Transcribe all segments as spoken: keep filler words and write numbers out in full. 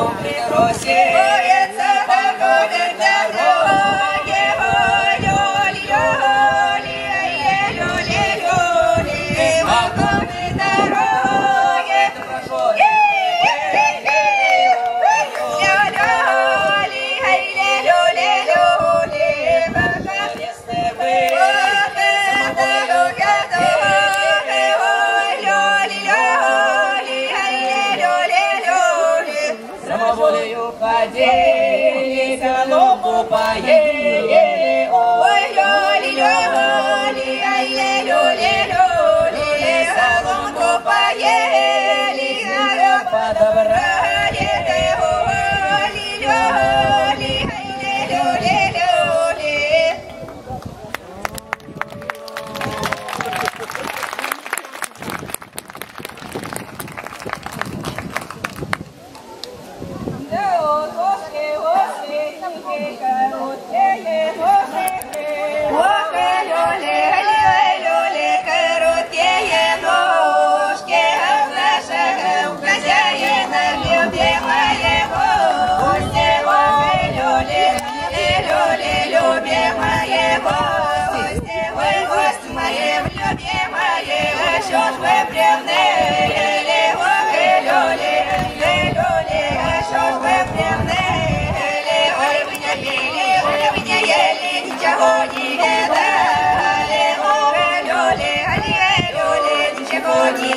Волею ходили, солому поели, ой, лёли, лёли, ай, лёли, лёли, соломку поели, народ подобрали, ой, лёли, ай, лёли, лёли. Что ж вы бревны, ой, лёли, лёли, что ж вы бревны, ой, вы не ели, ой, вы не ели, ничего не видали, ой, лёли, ой, лёли, ничего не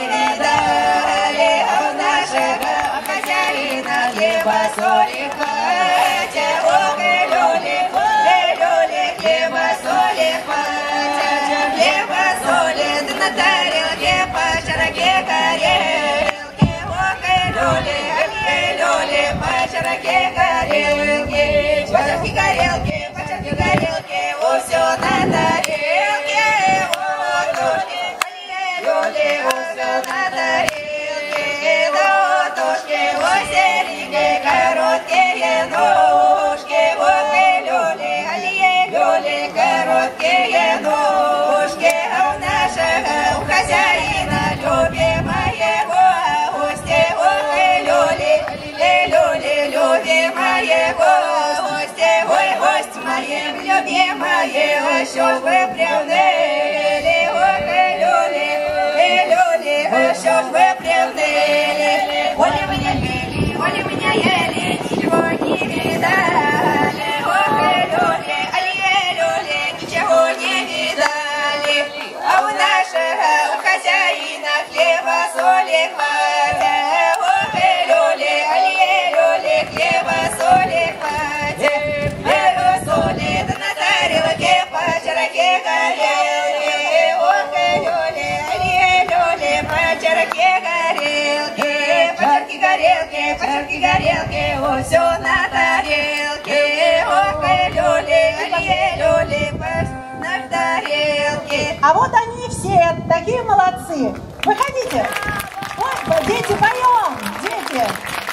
видали, а у нашего хозяина хлеба соли хватит, ой, лёли, лёли, хлеба соли хватит, хлеба соли, да на тарелке по широке горелки, ой, лёли, лёли, по широке горелки, по широке горелки, по широке горелки, о, всё на тарелке, ой, лёли, лёли, о, всё на тарелке, да, тушки, ой, серенькие, короткие ножки, ой, лёли, лёли, короткие ножки, а у нашего, у хозяина любимого гостя, ой, лёли, лёли, любимого гостя, ой, гость моим любимая, что ж вы приуныли, ой, лёли, лёли, что ж вы приуныли, ой, вы не ели, ой, вы не ели, ничего не видали, ой, лёли, лёли, ничего не видали, а у нашего, у хозяина хлеба соли хватит, ой, лёли, лёли, хлеба соли хватит, хлеба соли, да на тарелке по широке горелки, ой, лёли, лёли, по широке горелки, по широке горелки, по широке горелки, о, всё на тарелке, ой, лёли, лёли, на тарелке. А вот они все, такие молодцы. Выходите. Ой, дети, поем. Дети.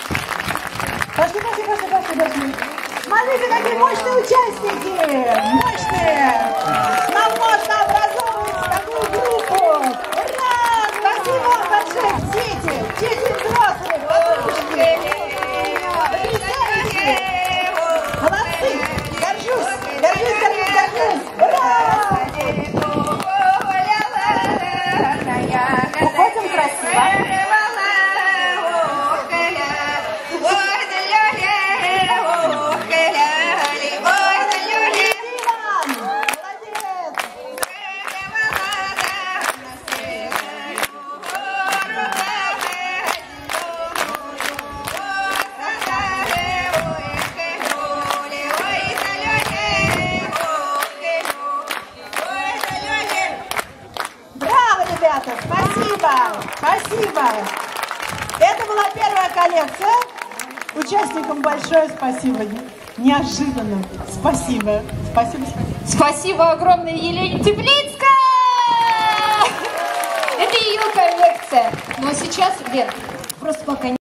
Пошли, пошли, пошли, пошли, пошли. Смотрите, какие мощные участники. Мощные. Нам можно образовывать такую группу. Ура! Спасибо вам большое, дети. Дети взрослые. Подружки. Молодцы. Горжусь. Горжусь, горжусь, горжусь. Ура! Уходим красиво. Ребята, спасибо, спасибо. Это была первая коллекция. Участникам большое спасибо. Неожиданно. Спасибо. Спасибо. Спасибо огромное Елене Теплицкой. Это ее коллекция. Но сейчас, Лен, просто пока не...